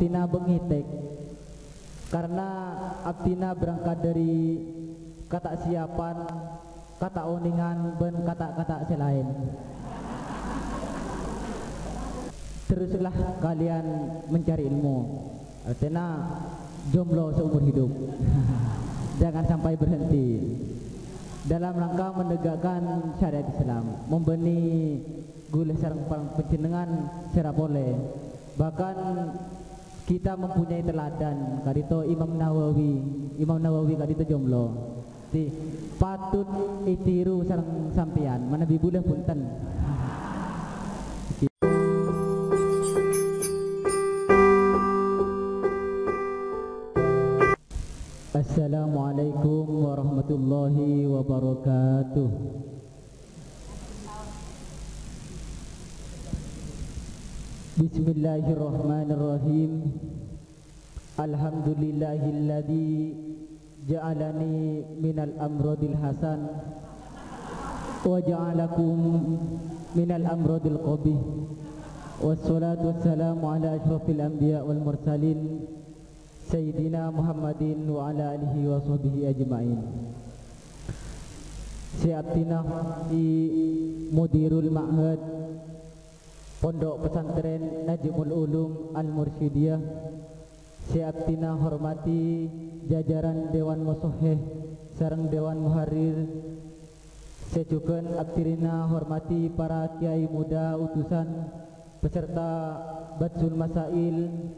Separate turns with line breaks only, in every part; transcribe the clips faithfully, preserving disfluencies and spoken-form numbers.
Abtina bengitek karena Abtina berangkat dari kata siapan, kata oningan, dan kata-kata selain. Teruslah kalian mencari ilmu, artinya jomblo seumur hidup. Jangan sampai berhenti dalam rangka menegakkan syariat Islam, membeni gula sarang penjenengan secara boleh. Bahkan kita mempunyai teladan kadito Imam Nawawi, Imam Nawawi kadito jomblo. Di patut itiru sareng sampean, manabi boleh punten. Assalamualaikum warahmatullahi wabarakatuh. Bismillahirrahmanirrahim. Alhamdulillahilladzi ja'alani minal amradil hasan wa ja'alakum minal amradil qabih. Wassalatu wassalamu ala asyrafil anbiya wal mursalin Sayyidina Muhammadin wa ala alihi wa sahbihi ajma'in. Siaptina di Mudirul Ma'had Pondok Pesantren Najmul Ulum Al-Mursyidiyah. Siaptina hormati jajaran Dewan Musoheh sareng Dewan Muharrir. Sejukeun abdirina hormati para kiai muda utusan peserta Batsul Masail.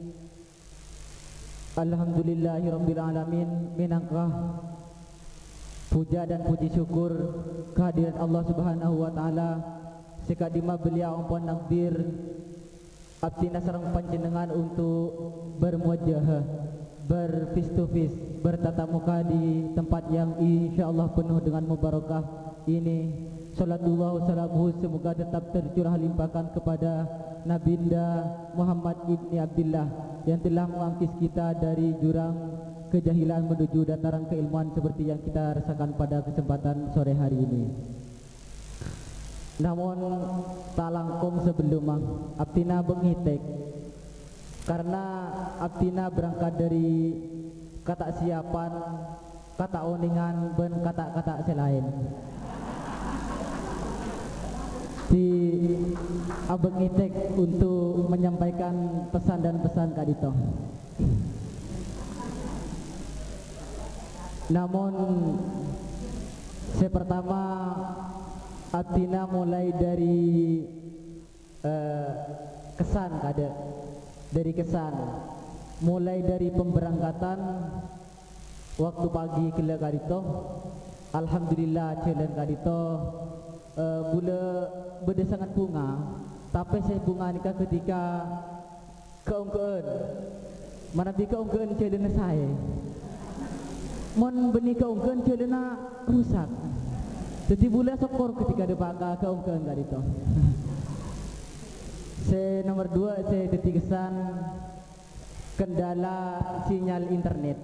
Alhamdulillahirabbil alamin, minangkah puja dan puji syukur kehadiran Allah Subhanahu wa taala sekadima beliau ampun nakdir abdina sareng panjenengan untuk bermuajahah, berface to face, bertatap muka di tempat yang insyaallah penuh dengan mubarakah ini. Salatullah wassalamuhu semoga tetap tercurah limpahkan kepada Nabinda Muhammad ibni Abdillah yang telah mengangkis kita dari jurang kejahilan menuju dataran keilmuan seperti yang kita rasakan pada kesempatan sore hari ini. Namun tak langkung sebelum abdina bengitek karena abdina berangkat dari kata siapan, kata oningan, dan kata-kata selain. Di abeng itek untuk menyampaikan pesan dan pesan kadito. Namun saya pertama abdina mulai dari uh, kesan kada, dari kesan, mulai dari pemberangkatan waktu pagi kila kadito. Alhamdulillah jalan kadito uh, bula beda sangat bunga, tapi saya bunga nikah ketika keungkeun mana bi keungkeun celana saya mon beni keungkeun celana rusak, jadi bula sokor ketika ada baka keungkeun gak itu. Saya nomor dua, saya detik kesan kendala sinyal internet.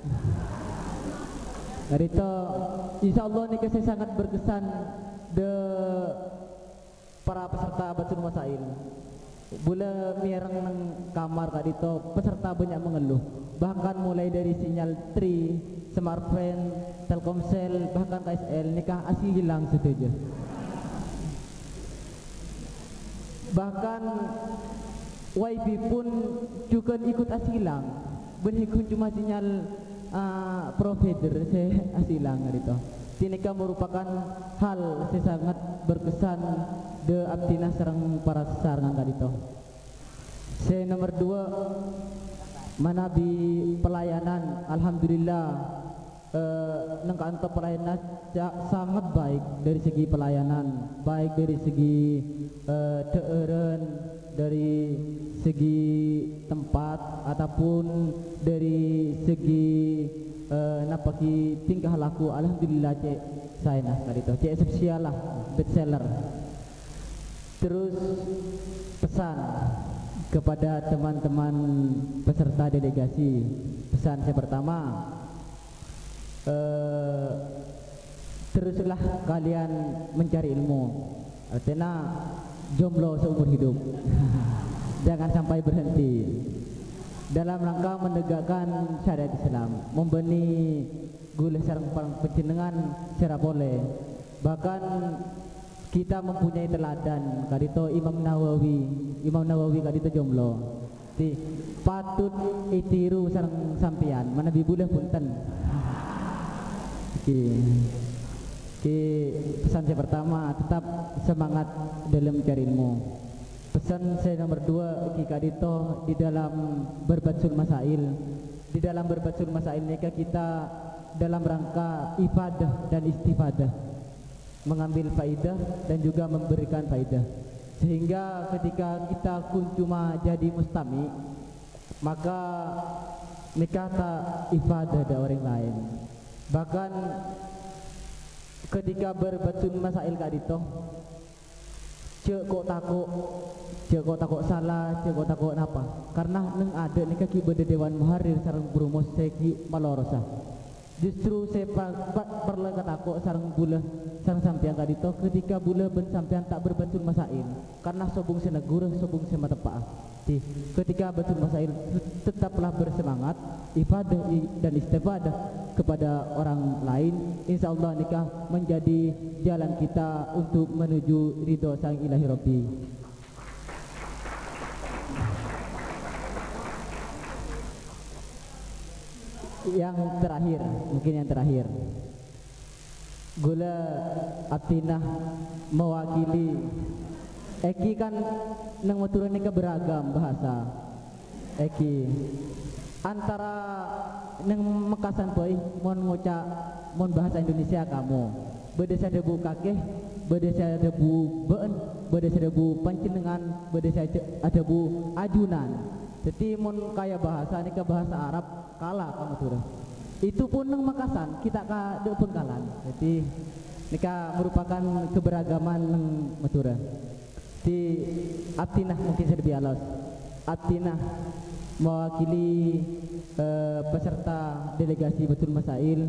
Dari itu insya Allah nikah saya sangat berkesan de para peserta Batsul Masail. Bula mireng nang kamar kak dito peserta banyak mengeluh, bahkan mulai dari sinyal tri, smartphone, Telkomsel, bahkan K S L nikah asli hilang saja. Bahkan wifi pun juga ikut asli hilang, berikut cuma sinyal uh, provider saya asli hilang gitu. Tinika merupakan hal saya sangat berkesan de abdina serang para sarangan kadito. Saya nomor dua mana di pelayanan, alhamdulillah eh, nengkanto pelayanan sangat baik dari segi pelayanan, baik dari segi eh, deeren, dari segi tempat ataupun dari segi Uh, napaki tingkah laku. Alhamdulillah cek saya nah kadito cek spesial lah, best seller. Terus pesan kepada teman-teman peserta delegasi, pesan saya pertama, uh, teruslah kalian mencari ilmu, artinya jomblo seumur hidup. Jangan sampai berhenti dalam rangka menegakkan syariat Islam, membeni gula sarang penjenengan secara boleh. Bahkan kita mempunyai teladan kadito Imam Nawawi, Imam Nawawi kadito jomblo. Ti patut itiru sareng sampean, manabi boleh punten. Oke. Oke, pesan saya pertama, tetap semangat dalam mencari ilmu. Pesan saya nomor dua, Ki Kadito, di dalam berbatul masail, di dalam berbatul masail ini kita dalam rangka ifadah dan istifadah, mengambil faidah dan juga memberikan faidah, sehingga ketika kita pun cuma jadi mustami, maka nikah tak ifadah dari orang lain. Bahkan ketika berbatul masail Kadito, cek kok takut, cek kok takut salah, cek kok takut apa? Karena neng ada nih kaki beda dewan muharir sarang berumus seki malorosa. Justru saya perlu takut sarang bula sarang sampian Kadito ketika bula ben sampian tak berbatul masail, karena sobung senegura, sobung sematepah. Ketika betul masail tetaplah bersemangat ibadah dan istifadah kepada orang lain. Insya Allah nikah menjadi jalan kita untuk menuju ridho sang ilahi Rabbi. Yang terakhir, mungkin yang terakhir, gula Atinah mewakili Eki kan nang maturun nikah beragam bahasa. Eki antara nang Mekasan boy mon ngucap mon bahasa Indonesia kamu bedesa debu kakeh, bedesa debu beun, bedesa debu pancenengan, bedesa debu ajunan. Jadi mon kaya bahasa nikah bahasa Arab kalah kamu turun. Itu pun nang Mekasan kita ka de pengkalan. Jadi nikah merupakan keberagaman nang matura. Di Atinah mungkin saya lebih alas. Atinah mewakili uh, peserta delegasi Batul Masail.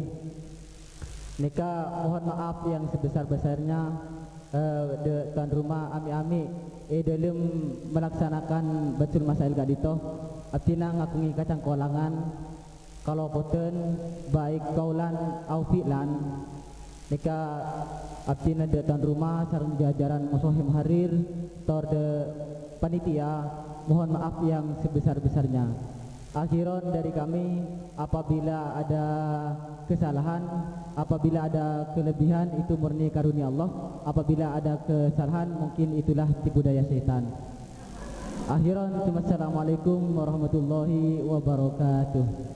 Nika mohon maaf yang sebesar-besarnya uh, de tuan rumah ami-ami eh dalam melaksanakan Batul Masail Kadito. Atinah ngakungi kacang kolangan kalau boten baik kaulan au fi'lan. Nika Atina de tuan rumah sareng jajaran musohim harir tor de panitia, mohon maaf yang sebesar-besarnya. Akhiron dari kami, apabila ada kesalahan, apabila ada kelebihan itu murni karunia Allah, apabila ada kesalahan mungkin itulah tipu daya setan. Akhiron, assalamualaikum warahmatullahi wabarakatuh.